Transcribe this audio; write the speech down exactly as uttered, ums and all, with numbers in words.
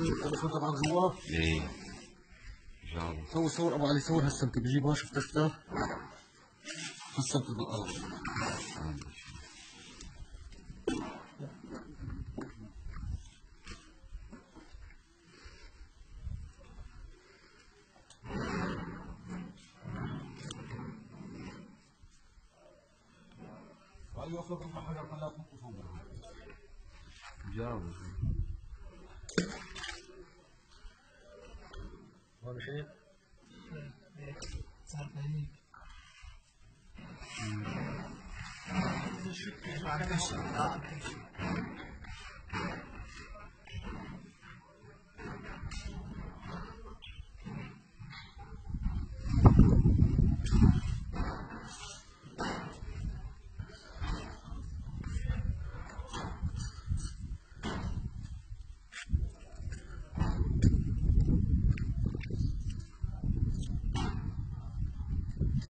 التليفون تبعك جوا؟ ايه جابه. سوي صور ابو علي، صور هالسمكة بجيبها، شفت شفتها؟ هالسمكة بالقلب. علي وصلت المحل خلاك تفهم. جابه. هذا شيء؟ صار هيك. بعد كل شيء.